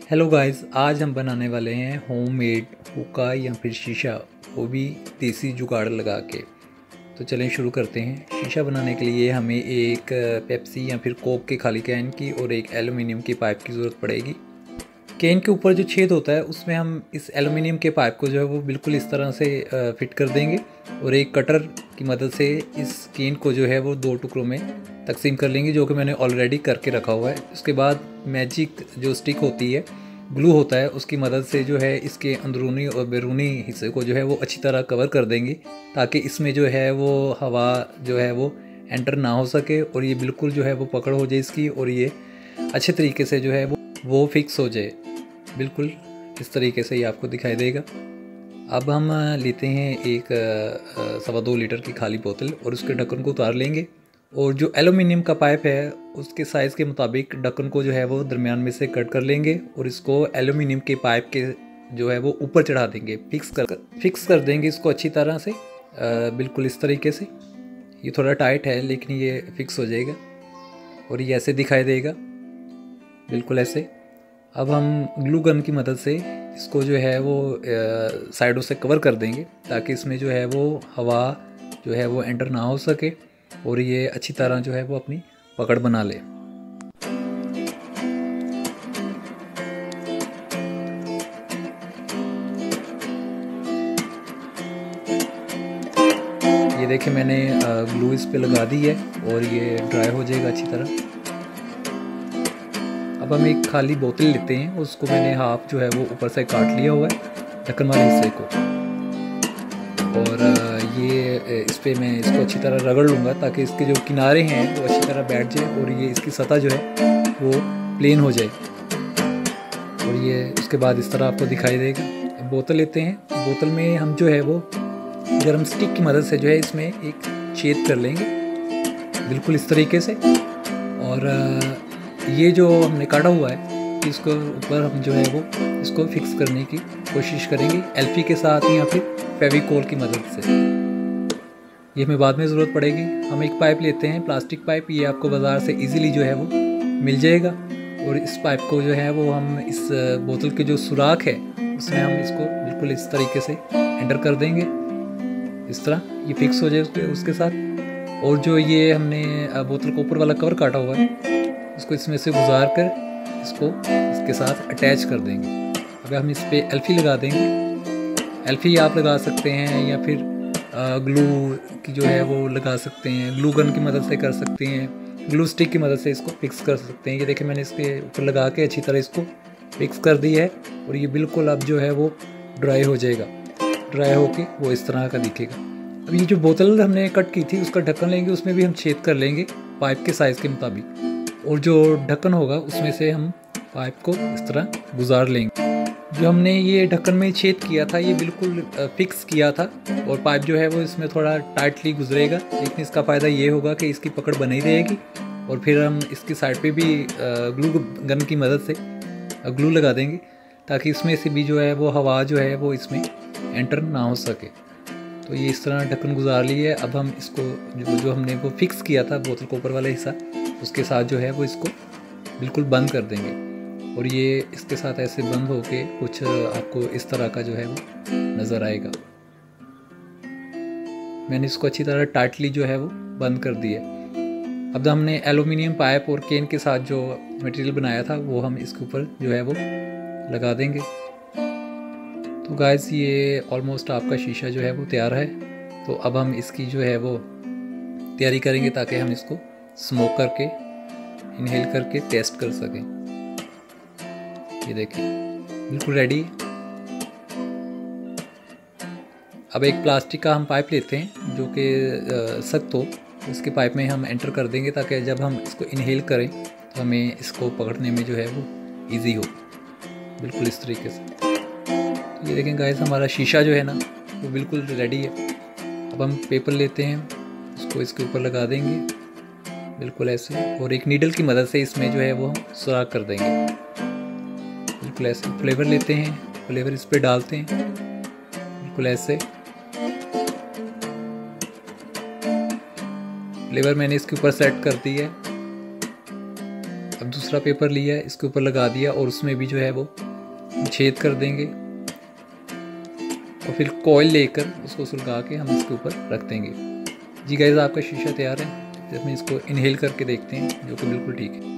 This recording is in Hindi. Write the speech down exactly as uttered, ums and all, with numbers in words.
हेलो गाइस, आज हम बनाने वाले हैं होममेड हुक्का या फिर शीशा, वो भी देसी जुगाड़ लगा के। तो चलें शुरू करते हैं। शीशा बनाने के लिए हमें एक पेप्सी या फिर कोक के खाली कैन की और एक एलुमिनियम की पाइप की ज़रूरत पड़ेगी। कैन के ऊपर जो छेद होता है उसमें हम इस एलुमिनियम के पाइप को जो है वो बिल्कुल इस तरह से फिट कर देंगे और एक कटर की मदद से इस कैन को जो है वो दो टुकड़ों में तकसीम कर लेंगे, जो कि मैंने ऑलरेडी करके रखा हुआ है। उसके बाद मैजिक जो स्टिक होती है, ग्लू होता है, उसकी मदद से जो है इसके अंदरूनी और बैरूनी हिस्से को जो है वो अच्छी तरह कवर कर देंगे, ताकि इसमें जो है वो हवा जो है वो एंटर ना हो सके और ये बिल्कुल जो है वो पकड़ हो जाए इसकी, और ये अच्छे तरीके से जो है वो वो फिक्स हो जाए। बिल्कुल इस तरीके से ये आपको दिखाई देगा। अब हम लेते हैं एक सवा दो लीटर की खाली बोतल और उसके ढक्कन को उतार लेंगे, और जो एलुमिनियम का पाइप है उसके साइज़ के मुताबिक ढक्कन को जो है वो दरमियान में से कट कर लेंगे और इसको एलुमिनियम के पाइप के जो है वो ऊपर चढ़ा देंगे, फिक्स कर फिक्स कर देंगे इसको अच्छी तरह से, बिल्कुल इस तरीके से। ये थोड़ा टाइट है लेकिन ये फिक्स हो जाएगा और ये ऐसे दिखाई देगा, बिल्कुल ऐसे। अब हम ग्लू गन की मदद से इसको जो है वो साइडों से कवर कर देंगे, ताकि इसमें जो है वो हवा जो है वो एंटर ना हो सके और ये अच्छी तरह जो है वो अपनी पकड़ बना ले। ये देखिए मैंने ग्लू इस पे लगा दी है और ये ड्राई हो जाएगा अच्छी तरह। अब हम एक खाली बोतल लेते हैं, उसको मैंने हाफ जो है वो ऊपर से काट लिया हुआ है ढक्कन वाले हिस्से को, और ये इस पर मैं इसको अच्छी तरह रगड़ लूँगा ताकि इसके जो किनारे हैं वो अच्छी तरह बैठ जाए और ये इसकी सतह जो है वो प्लेन हो जाए, और ये उसके बाद इस तरह आपको दिखाई देगा। अब बोतल लेते हैं, बोतल में हम जो है वो गर्म स्टिक की मदद से जो है इसमें एक छेद कर लेंगे बिल्कुल इस तरीके से, और ये जो हमने काटा हुआ है इसको ऊपर हम जो है वो इसको फिक्स करने की कोशिश करेंगे एल्फी के साथ या फिर फेविकोल की मदद से। ये हमें बाद में ज़रूरत पड़ेगी। हम एक पाइप लेते हैं, प्लास्टिक पाइप, ये आपको बाज़ार से इजीली जो है वो मिल जाएगा, और इस पाइप को जो है वो हम इस बोतल के जो सुराख है उसमें हम इसको बिल्कुल इस तरीके से एंटर कर देंगे, इस तरह ये फिक्स हो जाए उसके उसके साथ। और जो ये हमने बोतल को ऊपर वाला कवर काटा हुआ है उसको इसमें से गुजार कर इसको इसके साथ अटैच कर देंगे। अब हम इस पर एल्फी लगा देंगे। एल्फी आप लगा सकते हैं या फिर ग्लू की जो है वो लगा सकते हैं, ग्लू गन की मदद से कर सकते हैं, ग्लू स्टिक की मदद से इसको फिक्स कर सकते हैं। ये देखिए मैंने इसके ऊपर लगा के अच्छी तरह इसको फिक्स कर दी है, और ये बिल्कुल अब जो है वो ड्राई हो जाएगा, ड्राई होके वो इस तरह का दिखेगा। अब ये जो बोतल हमने कट की थी उसका ढक्कन लेंगे, उसमें भी हम छेद कर लेंगे पाइप के साइज़ के मुताबिक, और जो ढक्कन होगा उसमें से हम पाइप को इस तरह गुजार लेंगे। जो हमने ये ढक्कन में छेद किया था ये बिल्कुल फिक्स किया था, और पाइप जो है वो इसमें थोड़ा टाइटली गुजरेगा, लेकिन इसका फ़ायदा ये होगा कि इसकी पकड़ बनी रहेगी, और फिर हम इसकी साइड पे भी ग्लू गन की मदद से ग्लू लगा देंगे, ताकि इसमें से भी जो है वो हवा जो है वो इसमें एंटर ना हो सके। तो ये इस तरह ढक्कन गुजार ली है। अब हम इसको जो जो हमने वो फिक्स किया था बोतल के ऊपर वाला हिस्सा, उसके साथ जो है वो इसको बिल्कुल बंद कर देंगे, और ये इसके साथ ऐसे बंद होके कुछ आपको इस तरह का जो है वो नज़र आएगा। मैंने इसको अच्छी तरह टाइटली जो है वो बंद कर दिया। अब हमने एलुमिनियम पाइप और केन के साथ जो मटेरियल बनाया था वो हम इसके ऊपर जो है वो लगा देंगे। तो गाइस ये ऑलमोस्ट आपका शीशा जो है वो तैयार है। तो अब हम इसकी जो है वो तैयारी करेंगे ताकि हम इसको स्मोक करके इनहेल करके टेस्ट कर सकें। ये देखिए बिल्कुल रेडी। अब एक प्लास्टिक का हम पाइप लेते हैं जो कि सख्त हो, उसके पाइप में हम एंटर कर देंगे ताकि जब हम इसको इनहेल करें तो हमें इसको पकड़ने में जो है वो इजी हो, बिल्कुल इस तरीके से। तो ये देखें गाइस हमारा शीशा जो है ना वो बिल्कुल रेडी है। अब हम पेपर लेते हैं, उसको इसके ऊपर लगा देंगे बिल्कुल ऐसे, और एक नीडल की मदद से इसमें जो है वो सुराख कर देंगे बिल्कुल ऐसे। फ्लेवर लेते हैं, फ्लेवर इस पर डालते हैं बिल्कुल ऐसे। फ्लेवर मैंने इसके ऊपर सेट कर दी है। अब दूसरा पेपर लिया है, इसके ऊपर लगा दिया और उसमें भी जो है वो छेद कर देंगे और फिर कॉइल लेकर उसको सुलगा के हम इसके ऊपर रख देंगे। जी गाइस, आपका शीशा तैयार है। जब हम इसको इनहेल करके देखते हैं, जो कि बिल्कुल ठीक है।